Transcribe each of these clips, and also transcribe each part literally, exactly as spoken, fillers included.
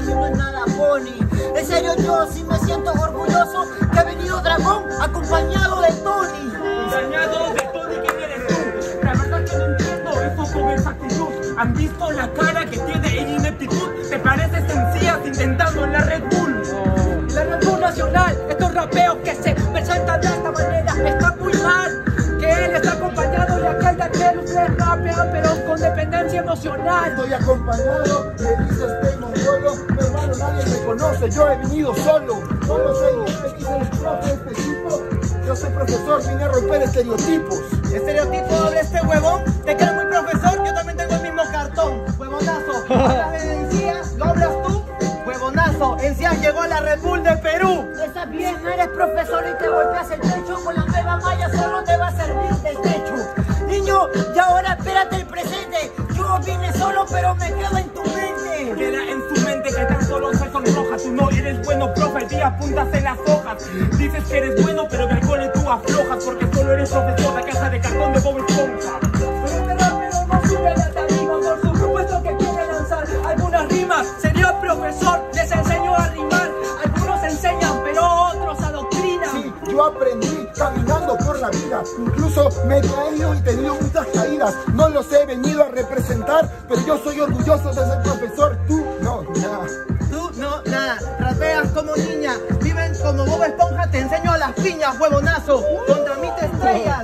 y no es nada pony. En serio, yo sí me siento orgulloso que ha venido Dragón acompañado de Tony. Acompañado de Tony, ¿quién eres tú? La verdad que no entiendo eso con exactitud. ¿Han visto la cara que tiene en ineptitud? ¿Te pareces sencillas intentando en la Red Bull? Oh. La Red Bull Nacional, estos rapeos que se presentan de esta manera, está muy mal. Que él está acompañado y aquel de aquel, ustedes rapean pero con dependencia emocional. Estoy acompañado, me dices tengo un vuelo, mi hermano nadie me conoce, yo he venido solo. No lo sé, me dice el profe este tipo, yo soy profesor, vine a romper estereotipos. Estereotipo de este huevón, te crees muy profesor, yo también tengo el mismo cartón, huevonazo. Hablas de encías, ¿lo hablas tú? Huevonazo, encías llegó a la Red Bull de Perú. Está bien, eres profesor y te golpeas el pecho, con la nueva malla solo te va a servir del techo. Niño, y ahora espérate el presente, yo vine solo pero me quedo en tu mente. Queda en su mente que tan solo se sonroja. Tú no eres bueno, profe, y apuntas en las hojas. Dices que eres bueno, pero en el cole tú aflojas, porque solo eres profesor de caja de cartón de Bob Esponja. Pero este rapero no sube la tarima, por supuesto que quiere lanzar algunas rimas. Sería profesor, les enseño a rimar. Algunos enseñan, pero otros adoctrinan. Sí, yo aprendí caminando por la vida. Incluso me he caído y he tenido muchas caídas. No los he venido a representar, pero yo soy orgulloso de ser profesor. Tú no, nada. Tú no, nada, rapeas como niña, viven como Bob Esponja, te enseño a las piñas, huevonazo, contra mí te estrellas.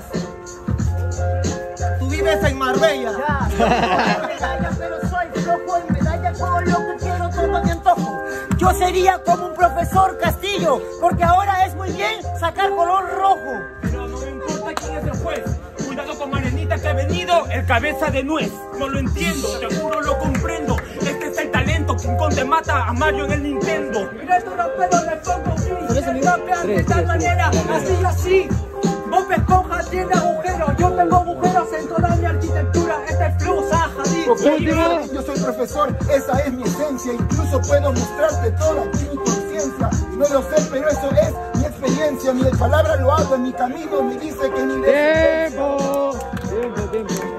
Tú vives en Marbella. Ya, yo juego medalla, pero soy flojo en medalla, todo lo que quiero, todo mi antojo. Yo sería como un profesor Castillo, porque ahora es muy bien sacar color rojo. Pero no me importa quién es el juez. Cuidado con Marianita que ha venido, el cabeza de nuez. No lo entiendo, te juro lo comprendo. Este es el talento, King Kong te mata a Mario en el Nintendo. Mira estos raperos les pongo free. Rapean de tal manera, así y así. Bob Esponja tiene agujeros, yo tengo agujeros en toda mi arquitectura. Este es flow Zaha Hadid. Okay, yo soy profesor, esa es mi esencia. Incluso puedo mostrarte toda mi conciencia. No lo sé, pero eso es mi experiencia. Mi palabra lo hago en mi camino, me dice que mi tiempo, tiempo, tiempo.